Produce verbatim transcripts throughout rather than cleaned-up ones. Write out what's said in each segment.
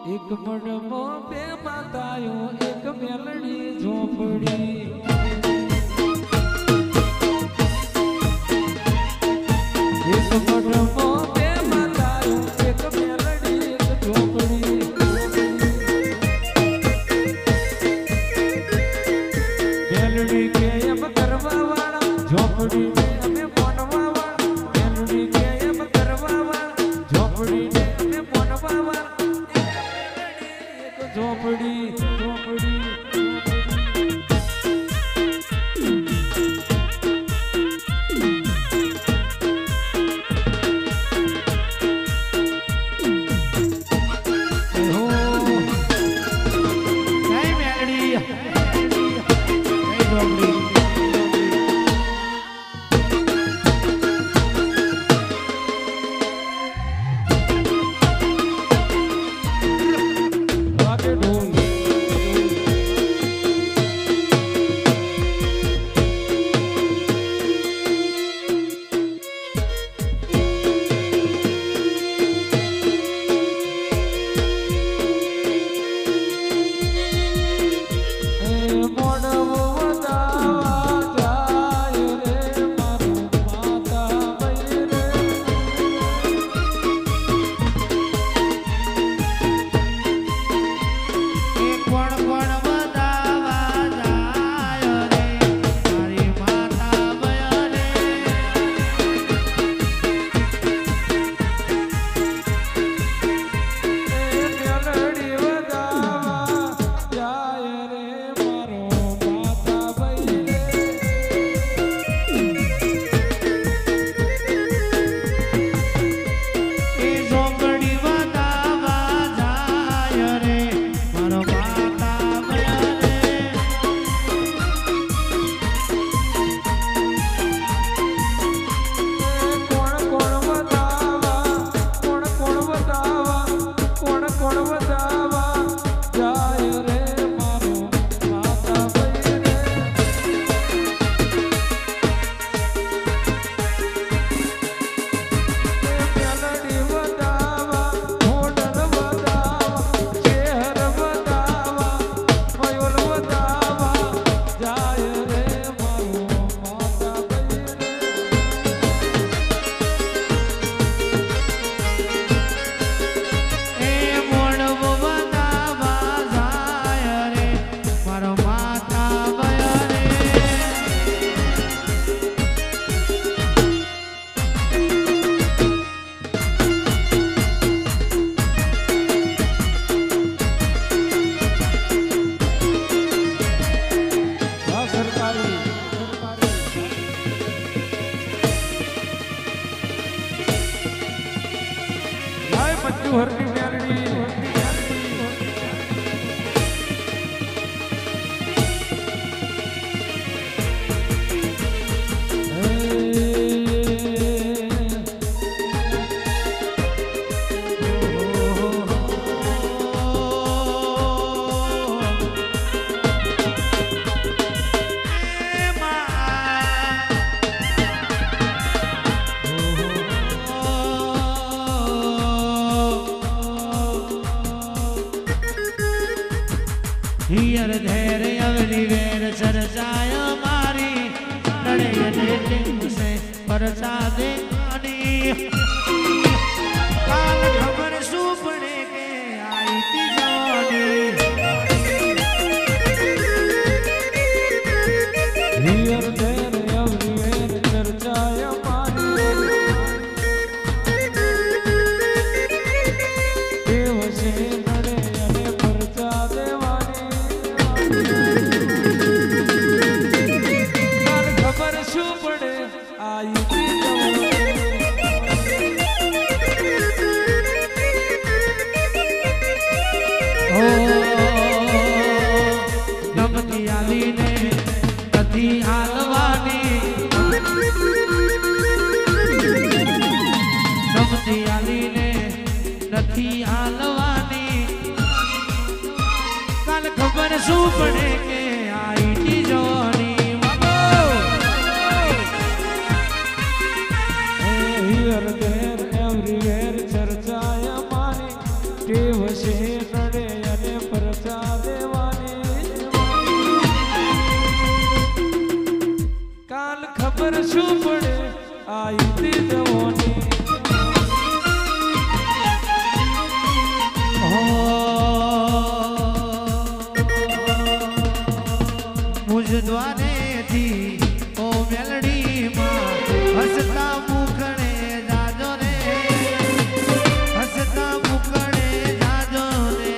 એક મડમો બે માતાયો એક મેલડી ઝોપડી એક મડમો બે માતાયો એક મેલડી એક ઝોપડી મેલડી કે એમ કરવા વાળા ઝોપડી ને અમે મોનવા વાળા મેલડી કે એમ કરવા વાળા ઝોપડી ને અમે મોનવા વાળા ઝોપડી ઝોપડી હરની મેલડી हियर धैर्य अवरी वेर चर्चाय मारी लड़े डेटिंग से परचा दे काल खबर सुपने के आई थी जवानी हियर धैर्य अवरी वेर चर्चाय मारी देव से नड़े अने परचा देवानी खबर शू पड़े आई नमती आली ने कथी हालवानी नमती आली ने कथी हालवानी काल खबर शू पड़े के आई थी जवानी हियर देर एवरीवेर चर्चा मारी टेव से ખબર શું પડે આઈ તી જવાની મુજ દ્વારે થી ઓ મેલડી માં હસતા મુખડે જાજો રે હસતા મુખડે જાજો રે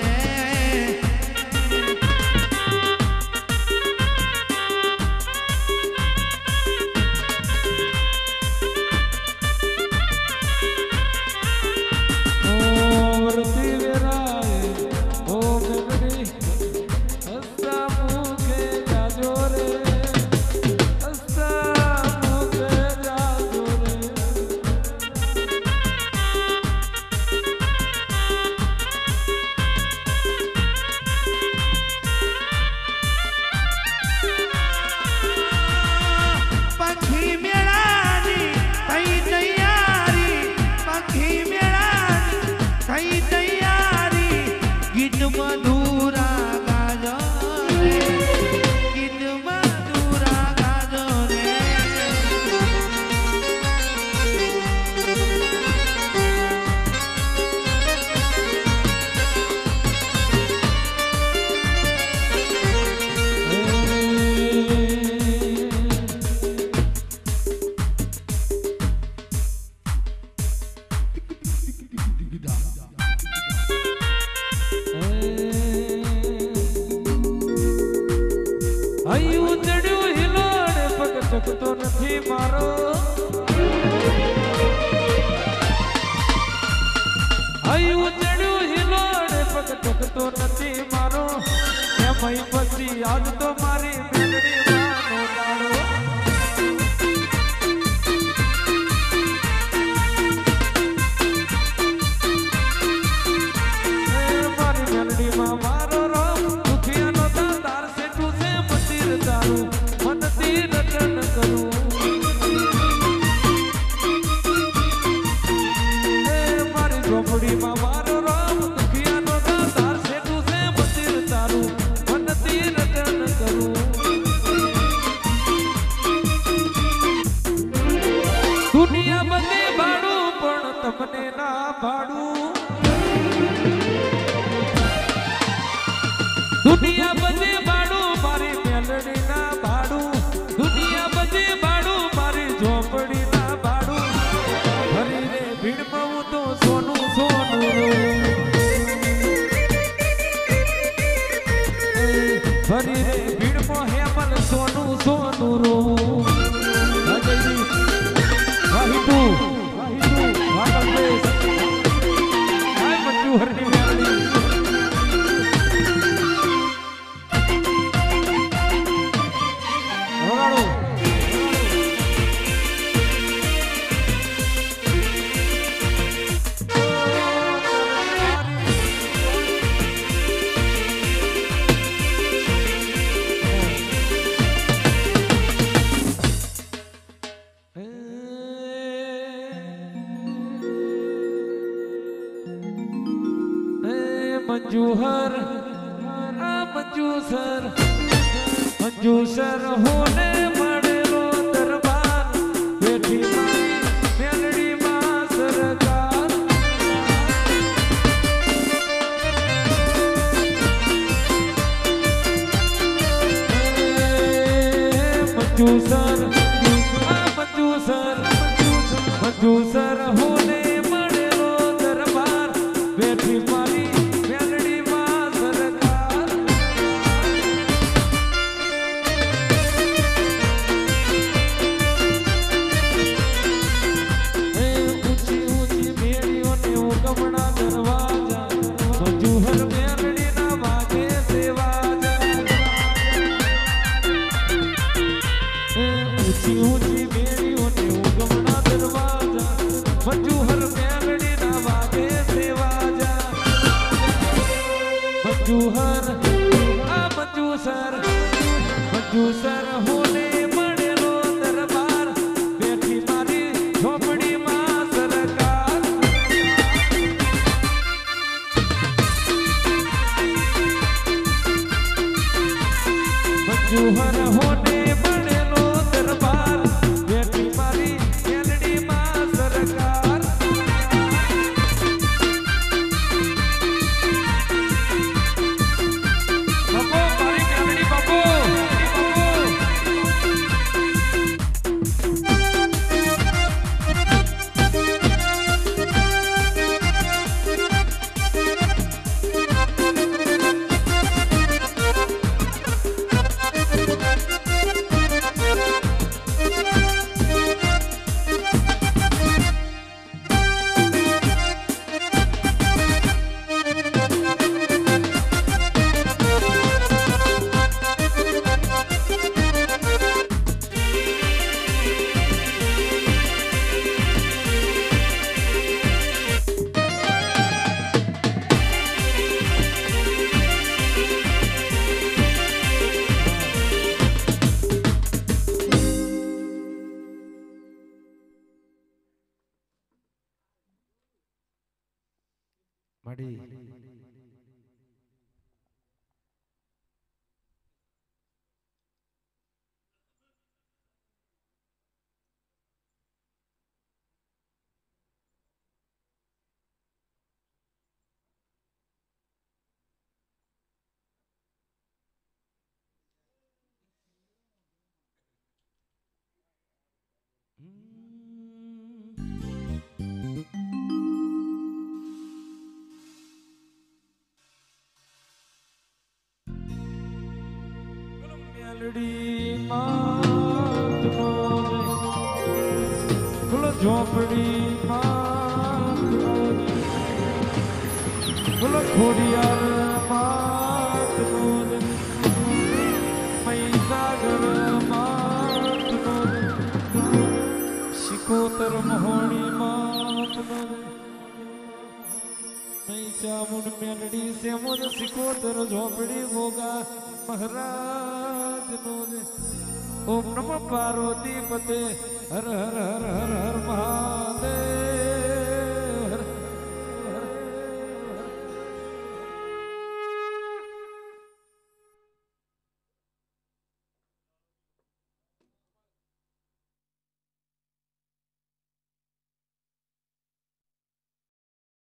શકતો નથી મારો આયુ ચડ્યું હિલોડે પગ ટકતો નથી મારો એમય પછી આજ તો મારી મેલડી વાનો દાડો મારી મેલડી માં મારો રોમ દુખિયાનો દાતાર સેઠું છે મંદિર તારું મનથી રટન કરું મારી ઝોપડીમાં મારો રામ દુખિયાનો દાતાર સેઠું છે મંદિર તારું મનથી રટન કરું દુનિયા બધે ભાડું પણ તમને ના ભાડું દુનિયા બધે ભાડું મારી મેલડી ના ભાડું દુનિયા બધે ભાડું મારી ઝોપડી ના ભાડું હરી રે ભીડમાં હું તો સોનું સોનું હરી રે ભીડમાં હેમલ સોનું સોનું રો અજયજી વાહિટુ વાહિટુ વાગલ દેશ આય મંજુ હરની મેલડી मंजूहर आ मंजूसर मंजूसर होने मड़ेलो दरबार बेटी मारी मेलड़ी मां सरकार मंजूसर आ मंजूसर मंजूसर होने मड़ेलो दरबार बेटी मारी मंजूहर आ मंजूसर मंजूसर होने मड़ेलो दरबार बेटी मारी झोपड़ी मां सरकार मंजूहर होने मड़ेलो दरबार માડી મેલડી માતનો બોલો ઝોપડી માતનો બોલો ખોડિયાર માતનો મહીસાગર માતનો શિકોતર મહોણી માતનો ચામુંડ મેલડી સેમોદ શિકોતર ઝોપડી ભોગા મહારાજ નો ઓમ નમઃ પાર્વતી પતે હર હર હર હર હર મહાદેવ